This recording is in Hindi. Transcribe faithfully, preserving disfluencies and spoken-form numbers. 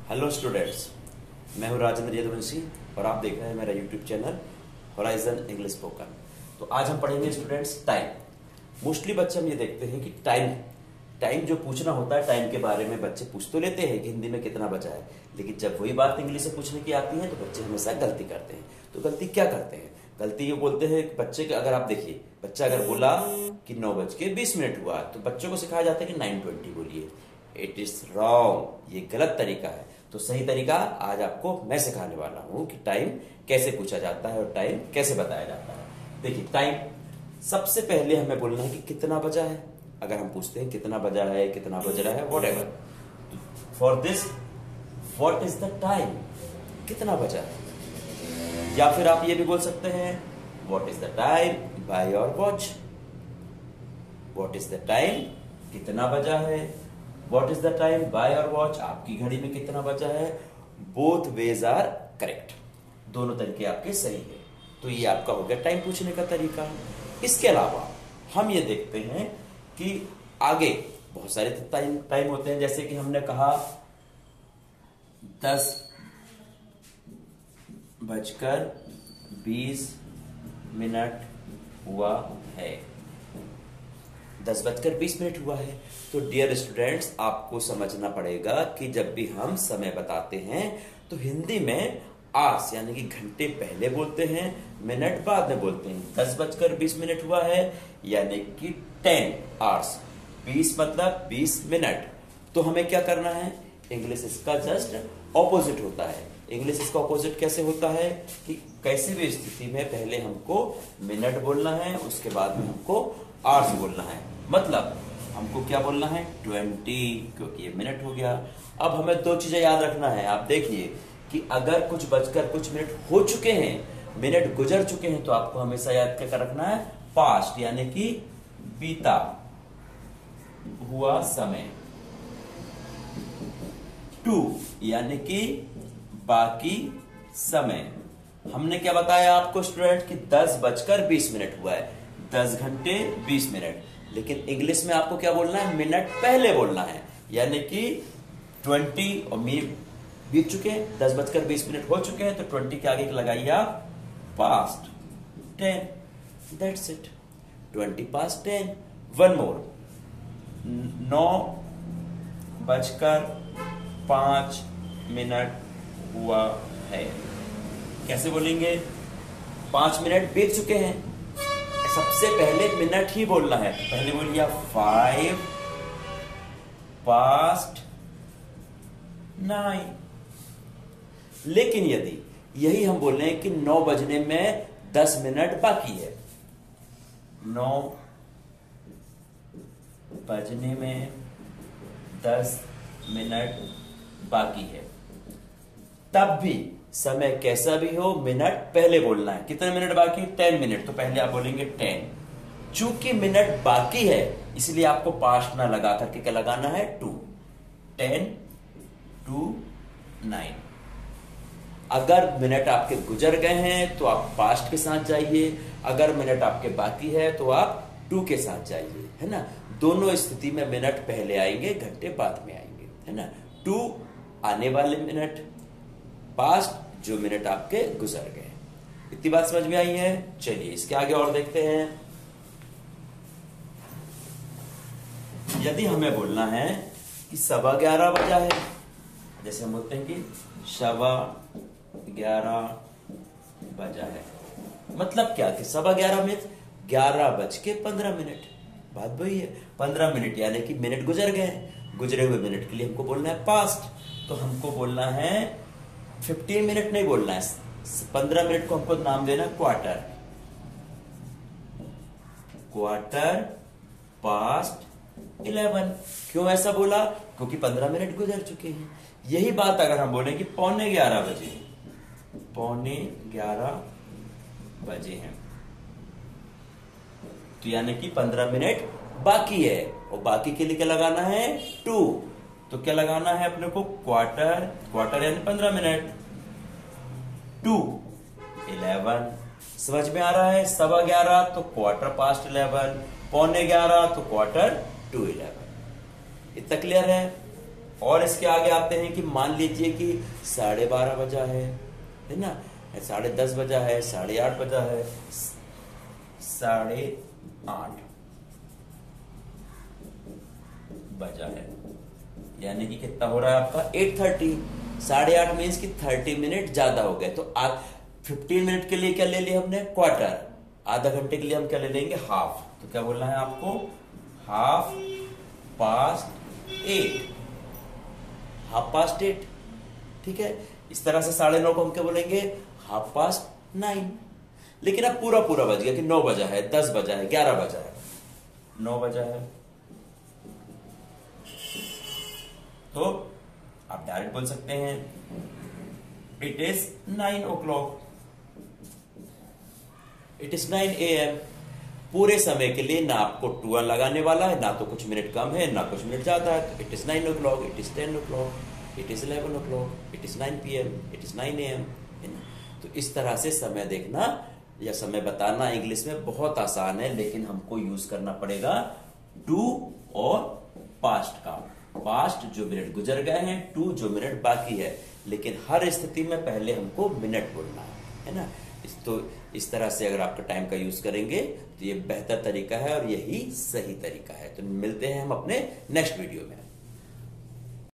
हेलो स्टूडेंट्स, मैं हूं राजेंद्र यदुवंशी और आप देख रहे हैं मेरा YouTube channel horizon English spoken. तो आज हम पढ़ेंगे स्टूडेंट्स टाइम। मोस्टली बच्चे हम ये देखते हैं कि टाइम टाइम जो पूछना होता है, टाइम के बारे में बच्चे पूछ तो लेते हैं कि हिंदी में कितना बचा है, लेकिन जब वही बात इंग्लिश से पूछने की आती है तो बच्चे हमेशा गलती करते हैं। तो गलती क्या करते हैं? गलती ये बोलते हैं कि बच्चे के, अगर आप देखिए, बच्चा अगर बोला कि नौ बज के बीस मिनट हुआ तो बच्चों को सिखाया जाता है कि नाइन ट्वेंटी बोलिए। इट इज रॉन्ग, ये गलत तरीका है। तो सही तरीका आज आपको मैं सिखाने वाला हूं कि टाइम कैसे पूछा जाता है और टाइम कैसे बताया जाता है। देखिए, टाइम सबसे पहले हमें बोलना है कि कितना बजा है। अगर हम पूछते हैं कितना बजा है, कितना बज रहा है, whatever, for this what is the time, कितना बजा है। या फिर आप ये भी बोल सकते हैं what is the time by your watch. What is the time, कितना बजा है। What is the time by your watch, आपकी घड़ी में कितना बजा है। बोथ वेज आर करेक्ट, दोनों तरीके आपके सही है। तो ये आपका हो गया टाइम पूछने का तरीका। इसके अलावा हम ये देखते हैं कि आगे बहुत सारे टाइम टाइम होते हैं, जैसे कि हमने कहा दस बजकर बीस मिनट हुआ है। दस बजकर बीस मिनट हुआ है। तो डियर स्टूडेंट्स, आपको समझना पड़ेगा कि जब भी हम समय बताते हैं तो हिंदी में आवर्स यानी कि घंटे पहले बोलते हैं, मिनट बाद में बोलते हैं। दस बजकर बीस मिनट हुआ है यानी कि टेन आवर्स, बीस मतलब बीस मिनट। तो हमें क्या करना है, इंग्लिश इसका जस्ट ऑपोजिट होता है। इंग्लिश इसका ऑपोजिट कैसे होता है कि कैसे भी स्थिति में पहले हमको मिनट बोलना है, उसके बाद में हमको आवर्स बोलना है। मतलब हमको क्या बोलना है, ट्वेंटी, क्योंकि ये मिनट हो गया। अब हमें दो चीजें याद रखना है। आप देखिए कि अगर कुछ बजकर कुछ मिनट हो चुके हैं, मिनट गुजर चुके हैं, तो आपको हमेशा याद क्या रखना है, पास्ट यानी कि बीता हुआ समय। टू यानी कि बाकी समय। हमने क्या बताया आपको स्टूडेंट कि दस बजकर बीस मिनट हुआ है, दस घंटे बीस मिनट। लेकिन इंग्लिश में आपको क्या बोलना है, मिनट पहले बोलना है, यानी कि ट्वेंटी और बीत चुके हैं, दस बजकर बीस मिनट हो चुके हैं, तो ट्वेंटी के आगे लगाइए आप past ten, that's it, twenty past ten. One more, नौ बजकर पांच मिनट हुआ है। कैसे बोलेंगे, पांच मिनट बीत चुके हैं, सबसे पहले मिनट ही बोलना है। पहले बोलिए फाइव पास्ट नाइन। लेकिन यदि यही हम बोल रहे हैं कि नौ बजने में दस मिनट बाकी है, नौ बजने में दस मिनट बाकी है, तब भी समय कैसा भी हो, मिनट पहले बोलना है। कितने मिनट बाकी, टेन मिनट, तो पहले आप बोलेंगे टेन। चूंकि मिनट बाकी है इसलिए आपको पास्ट ना लगा करके क्या लगाना है, टू। Ten to nine. अगर मिनट आपके गुजर गए हैं तो आप पास्ट के साथ जाइए, अगर मिनट आपके बाकी है तो आप टू के साथ जाइए, है ना। दोनों स्थिति में मिनट पहले आएंगे, घंटे बाद में आएंगे, है ना। टू आने वाले मिनट, पास्ट जो मिनट आपके गुजर गए। इतनी बात समझ में आई है। चलिए इसके आगे और देखते हैं। यदि हमें बोलना है कि सवा ग्यारह बजा है, जैसे हम बोलते हैं कि सवा ग्यारह बजा है, मतलब क्या कि सवा ग्यारह में ग्यारह बज के पंद्रह मिनट, बात वही है। पंद्रह मिनट यानी कि मिनट गुजर गए, गुजरे हुए मिनट के लिए हमको बोलना है पास्ट। तो हमको बोलना है फिफ्टीन मिनट नहीं बोलना है, पंद्रह मिनट को हमको नाम देना क्वार्टर। Quarter past eleven. क्यों ऐसा बोला, क्योंकि पंद्रह मिनट गुजर चुके हैं। यही बात अगर हम बोले कि पौने ग्यारह बजे, पौने ग्यारह बजे हैं, तो यानी कि पंद्रह मिनट बाकी है, और बाकी के लिए क्या लगाना है, टू। तो क्या लगाना है अपने को, क्वार्टर, क्वार्टर यानी पंद्रह मिनट, टू इलेवन। समझ में आ रहा है, सवा ग्यारह तो क्वार्टर पास्ट इलेवन, पौने ग्यारह तो क्वार्टर टू इलेवन। इतना क्लियर है। और इसके आगे आते हैं कि मान लीजिए कि साढ़े बारह बजा है है ना, साढ़े दस बजा है, साढ़े आठ बजा है, साढ़े आठ बजा है, यानी कि कितना हो रहा है आपका एट थर्टी। साढ़े आठ मीन्स कि थर्टी मिनट ज्यादा हो गए। तो आज फिफ्टीन मिनट के लिए क्या ले लिया हमने, क्वार्टर। आधा घंटे के लिए हम क्या ले लेंगे, हाफ। तो क्या बोलना है आपको, half past eight, half past eight. ठीक है, इस तरह से साढ़े नौ को हम क्या बोलेंगे, हाफ पास्ट नाइन। लेकिन अब पूरा पूरा बज गया कि नौ बजा है, दस बजा है, ग्यारह बजा है, नौ बजा है, तो आप डायरेक्ट बोल सकते हैं it is nine o'clock, it is nine A M. पूरे समय के लिए ना आपको टू लगाने वाला है, ना तो कुछ मिनट कम है, ना कुछ मिनट ज्यादा है। It is nine o'clock, it is ten o'clock, it is eleven o'clock, it is nine P M, it is nine A M. तो इस तरह से समय देखना या समय बताना इंग्लिश में बहुत आसान है, लेकिन हमको यूज करना पड़ेगा डू और पास्ट का। पास्ट जो मिनट गुजर गए हैं, टू जो मिनट बाकी है, लेकिन हर स्थिति में पहले हमको मिनट बोलना है, है ना। इस तो इस तरह से अगर आपका टाइम का यूज करेंगे तो ये बेहतर तरीका है और यही सही तरीका है। तो मिलते हैं हम अपने नेक्स्ट वीडियो में।